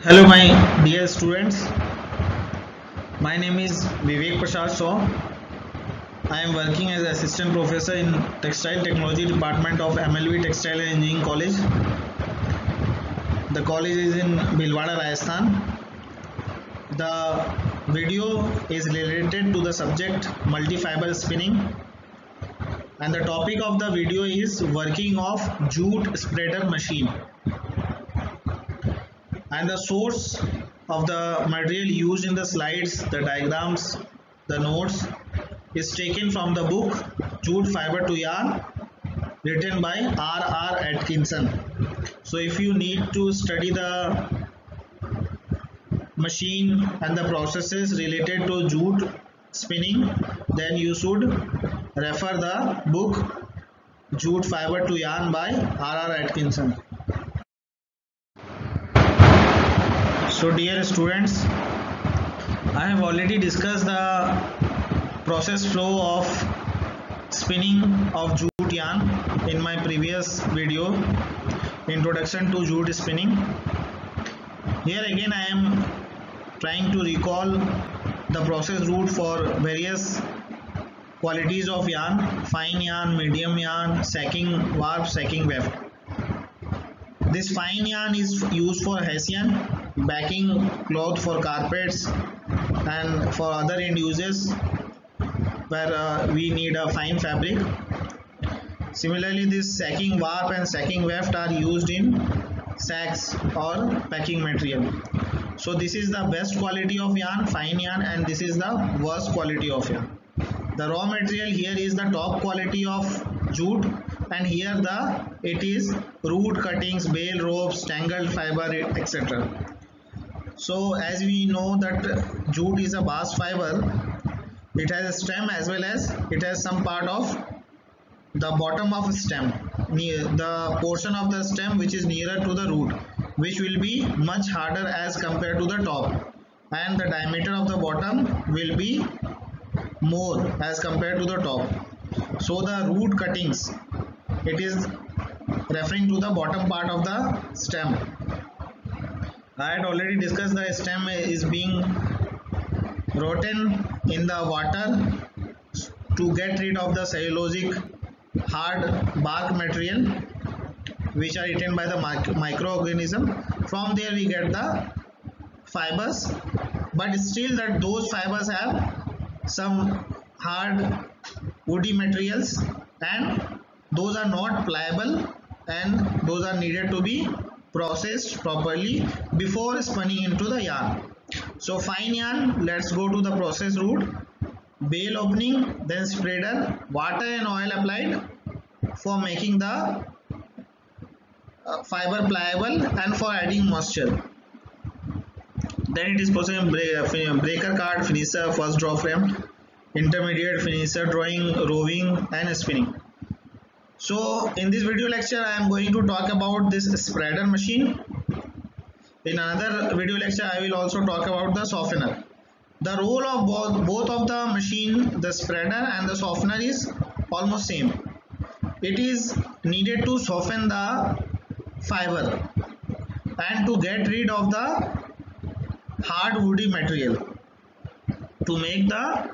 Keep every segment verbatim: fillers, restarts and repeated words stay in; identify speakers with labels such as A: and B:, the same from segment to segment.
A: Hello my dear students, my name is Vivek Prasad Shaw. I am working as assistant professor in Textile Technology Department of M L V Textile and Engineering College. The college is in Bhilwara, Rajasthan. The video is related to the subject multi-fiber spinning, and the topic of the video is working of jute spreader machine. And the source of the material used in the slides, the diagrams, the notes is taken from the book Jute Fiber to Yarn, written by R R Atkinson. So if you need to study the machine and the processes related to jute spinning, then you should refer the book Jute Fiber to Yarn by R R Atkinson. So dear students, I have already discussed the process flow of spinning of jute yarn in my previous video, Introduction to Jute Spinning. Here again I am trying to recall the process route for various qualities of yarn: fine yarn, medium yarn, sacking warp, sacking weft. This fine yarn is used for hessian, backing cloth for carpets and for other end uses where uh, we need a fine fabric. Similarly, this sacking warp and sacking weft are used in sacks or packing material. So this is the best quality of yarn, fine yarn, and this is the worst quality of yarn. The raw material here is the top quality of jute, and here the it is root cuttings, bale ropes, tangled fiber, et cetera. So as we know that jute is a bast fiber, it has a stem as well as it has some part of the bottom of a stem, near the portion of the stem which is nearer to the root, which will be much harder as compared to the top, and the diameter of the bottom will be more as compared to the top. So the root cuttings, it is referring to the bottom part of the stem. I had already discussed the stem is being rotten in the water to get rid of the cellulosic hard bark material which are eaten by the microorganism. From there we get the fibers, but still that those fibers have some hard woody materials, and those are not pliable, and those are needed to be processed properly before spinning into the yarn. So fine yarn, let's go to the process route: bale opening, then spreader, water and oil applied for making the uh, fiber pliable and for adding moisture. Then it is processed in breaker card, finisher, first draw frame, intermediate, finisher, drawing, roving and spinning. So in this video lecture I am going to talk about this spreader machine. In another video lecture I will also talk about the softener. The role of both, both of the machine, the spreader and the softener, is almost same. It is needed to soften the fiber and to get rid of the hard woody material to make the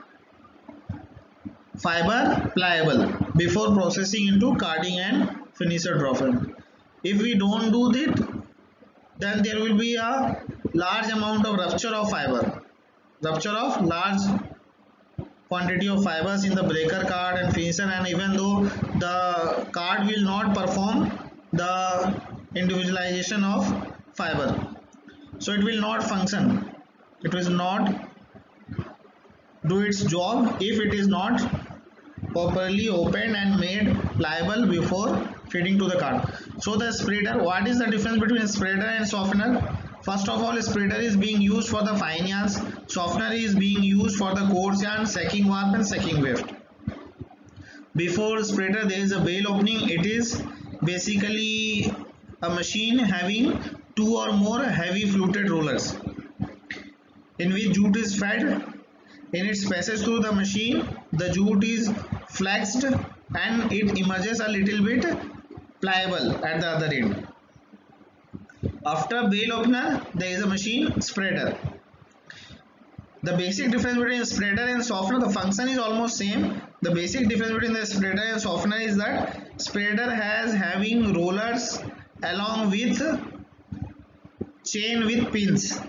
A: fiber pliable before processing into carding and finisher draw frame. If we don't do it, then there will be a large amount of rupture of fiber, rupture of large quantity of fibers in the breaker card and finisher, and even though the card will not perform the individualization of fiber, so it will not function, it will not do its job if it is not properly opened and made pliable before feeding to the card. So the spreader, what is the difference between spreader and softener? First of all, spreader is being used for the fine yarns, softener is being used for the coarse yarn, sacking warp and sacking weft. Before spreader there is a bale opening. It is basically a machine having two or more heavy fluted rollers in which jute is fed. In its passage through the machine, the jute is flexed and it emerges a little bit pliable at the other end. After bale opener, there is a machine spreader. The basic difference between spreader and softener, the function is almost same. The basic difference between the spreader and softener is that spreader has having rollers along with chain with pins.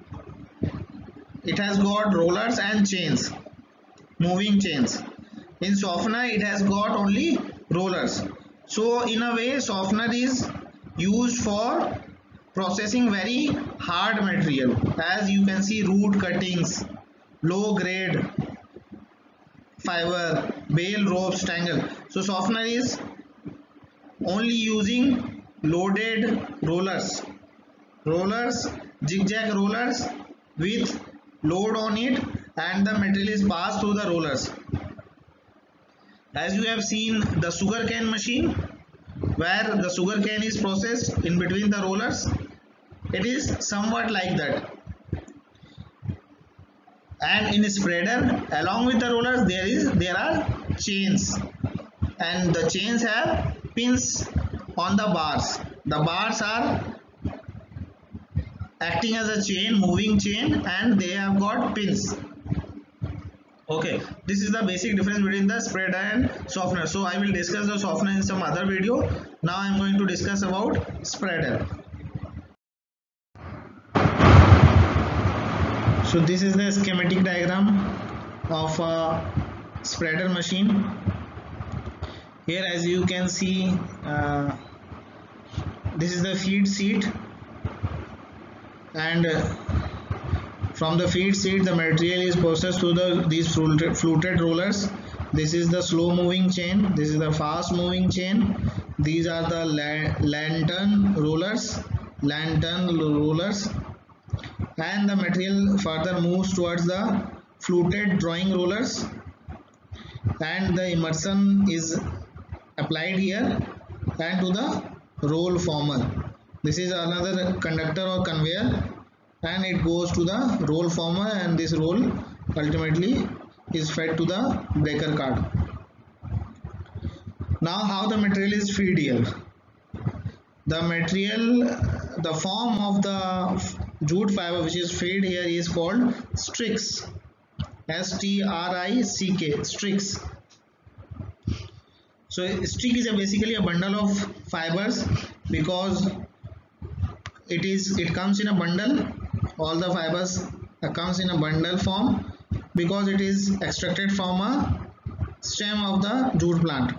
A: It has got rollers and chains, moving chains. In softener, it has got only rollers. So in a way, softener is used for processing very hard material, as you can see, root cuttings, low grade fiber, bale, ropes, tangle. So softener is only using loaded rollers, rollers, zigzag rollers with load on it, and the material is passed through the rollers. As you have seen the sugar cane machine, where the sugar cane is processed in between the rollers, it is somewhat like that. And in a spreader, along with the rollers, there is there are chains, and the chains have pins on the bars. The bars are acting as a chain, moving chain, and they have got pins. Okay, this is the basic difference between the spreader and softener. So I will discuss the softener in some other video. Now I am going to discuss about spreader. So this is the schematic diagram of a spreader machine. Here, as you can see, uh, this is the feed seat, and uh, from the feed seat the material is processed through the these fluted, fluted rollers. This is the slow moving chain, this is the fast moving chain, these are the la lantern rollers lantern rollers and the material further moves towards the fluted drawing rollers, and the immersion is applied here and to the roll former. This is another conductor or conveyor, and it goes to the roll former, and this roll ultimately is fed to the breaker card. Now how the material is fed here? The material, the form of the jute fiber which is fed here is called strix, S T R I C K, strix. So strix is a basically a bundle of fibers, because it is it comes in a bundle. All the fibers comes in a bundle form because it is extracted from a stem of the jute plant.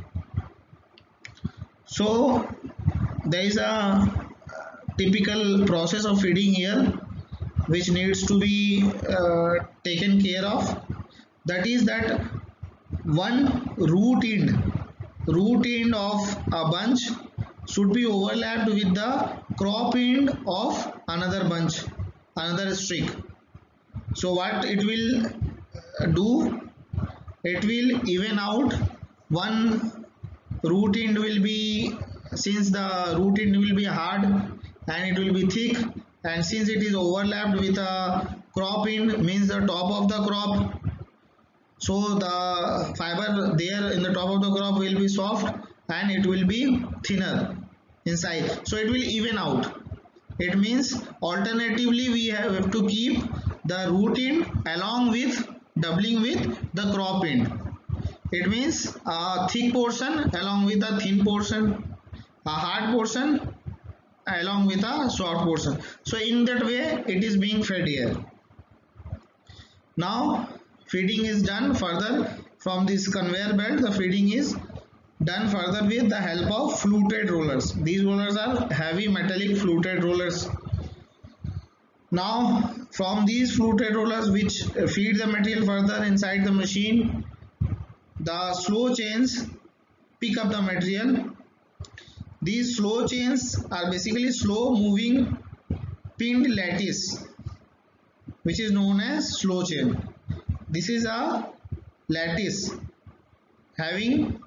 A: So there is a typical process of feeding here which needs to be uh, taken care of. That is that one root end root end of a bunch should be overlapped with the crop end of another bunch, another streak. So what it will do, it will even out. One root end will be, since the root end will be hard and it will be thick, and since it is overlapped with a crop end, means the top of the crop, so the fiber there in the top of the crop will be soft and it will be thinner inside, so it will even out. It means alternatively we have to keep the root end along with doubling with the crop end. It means a thick portion along with a thin portion, a hard portion along with a soft portion. So in that way it is being fed here. Now feeding is done further from this conveyor belt. The feeding is done further with the help of fluted rollers. These rollers are heavy metallic fluted rollers. Now from these fluted rollers which feed the material further inside the machine, the slow chains pick up the material. These slow chains are basically slow moving pinned lattice, which is known as slow chain. This is a lattice having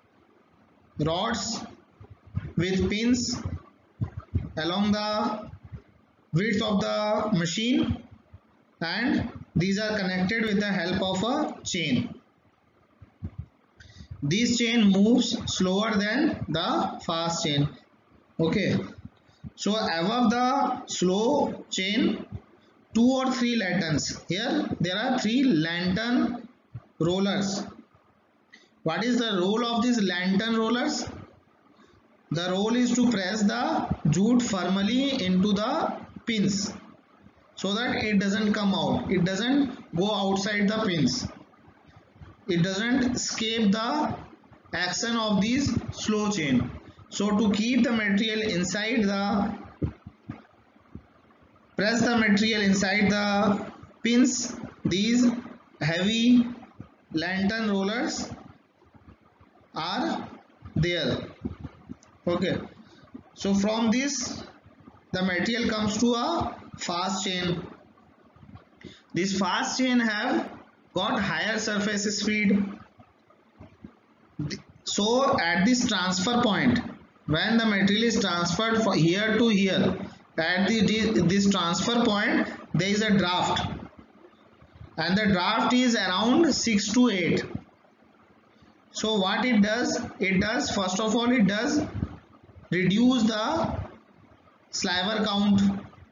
A: rods with pins along the width of the machine, and these are connected with the help of a chain. This chain moves slower than the fast chain. Okay, So above the slow chain, two or three lanterns. Here there are three lantern rollers. What is the role of these lantern rollers? The role is to press the jute firmly into the pins so that it doesn't come out. It doesn't go outside the pins. It doesn't escape the action of this slow chain. So to keep the material inside the press the material inside the pins, these heavy lantern rollers are there. Okay, so from this the material comes to a fast chain. This fast chain have got higher surface speed. So at this transfer point, when the material is transferred from here to here, at the this transfer point there is a draft, and the draft is around six to eight. So what it does, it does first of all it does reduce the sliver count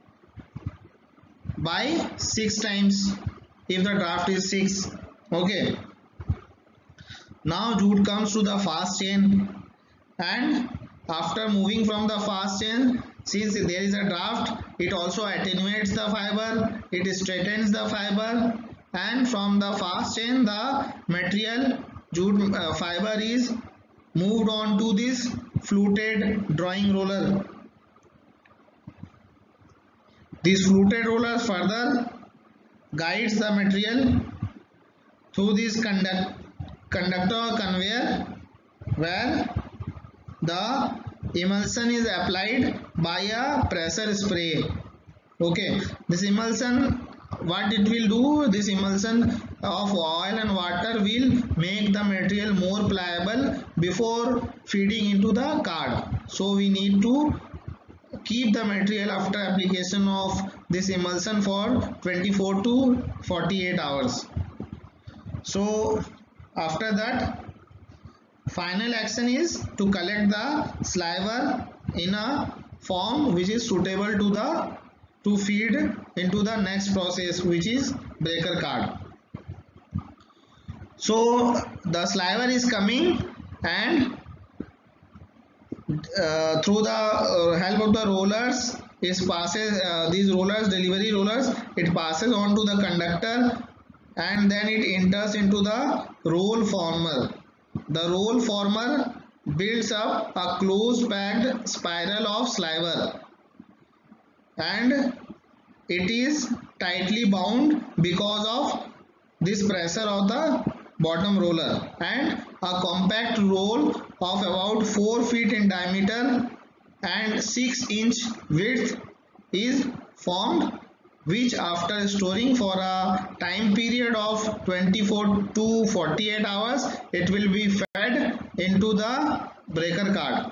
A: by six times if the draft is six. Okay, now jute comes to the fast chain, and after moving from the fast chain, since there is a draft, it also attenuates the fiber, it straightens the fiber, and from the fast chain the material jute uh, fiber is moved on to this fluted drawing roller. This fluted roller further guides the material through this conduct, conductor conveyor, where the emulsion is applied by a pressure spray. Okay, this emulsion, what it will do, this emulsion of oil and water will make the material more pliable before feeding into the card. So we need to keep the material after application of this emulsion for twenty-four to forty-eight hours. So after that, final action is to collect the sliver in a form which is suitable to the to feed into the next process, which is breaker card. So the sliver is coming, and uh, through the uh, help of the rollers, it passes uh, these rollers, delivery rollers, it passes on to the conductor, and then it enters into the roll former. The roll former builds up a closed packed spiral of sliver, and it is tightly bound because of this pressure of the bottom roller, and a compact roll of about four feet in diameter and six inch width is formed, which after storing for a time period of twenty-four to forty-eight hours, it will be fed into the breaker card.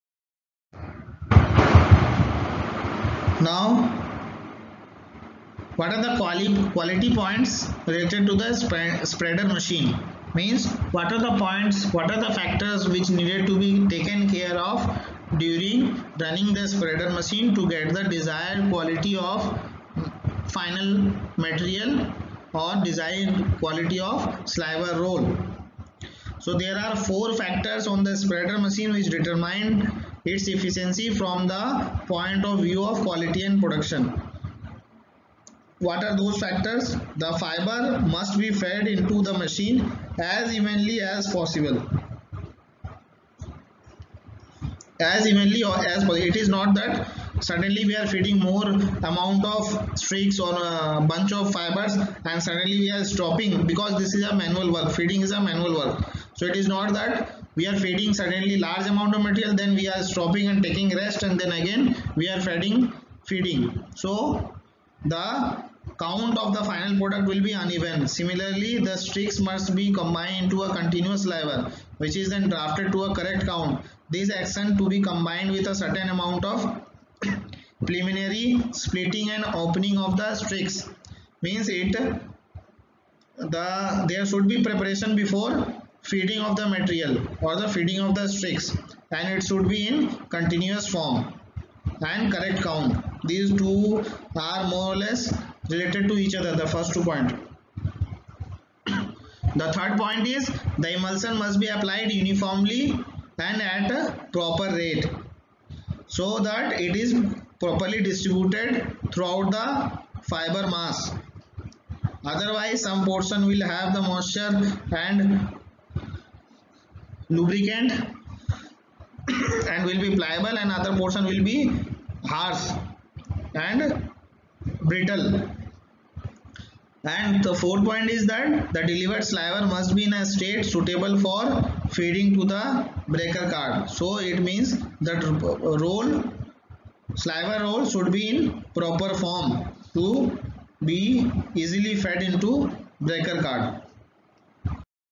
A: Now, what are the quali quality points related to the spread spreader machine? Means, what are the points, what are the factors which needed to be taken care of during running the spreader machine to get the desired quality of final material or desired quality of sliver roll? So there are four factors on the spreader machine which determine its efficiency from the point of view of quality and production. What are those factors? The fiber must be fed into the machine as evenly as possible. As evenly or as possible. It is not that suddenly we are feeding more amount of streaks or a bunch of fibers and suddenly we are stopping, because this is a manual work. Feeding is a manual work. So it is not that we are feeding suddenly large amount of material, then we are stopping and taking rest, and then again we are feeding feeding. So the count of the final product will be uneven. Similarly, the streaks must be combined into a continuous sliver, which is then drafted to a correct count. This action to be combined with a certain amount of preliminary splitting and opening of the streaks. Means it the there should be preparation before feeding of the material or the feeding of the streaks, and it should be in continuous form. and correct count. These two are more or less related to each other, the first two points. The third point is the emulsion must be applied uniformly and at a proper rate so that it is properly distributed throughout the fiber mass. Otherwise, some portion will have the moisture and lubricant and will be pliable, and other portion will be harsh and brittle. And the fourth point is that the delivered sliver must be in a state suitable for feeding to the breaker card. So it means that roll, sliver roll should be in proper form to be easily fed into breaker card.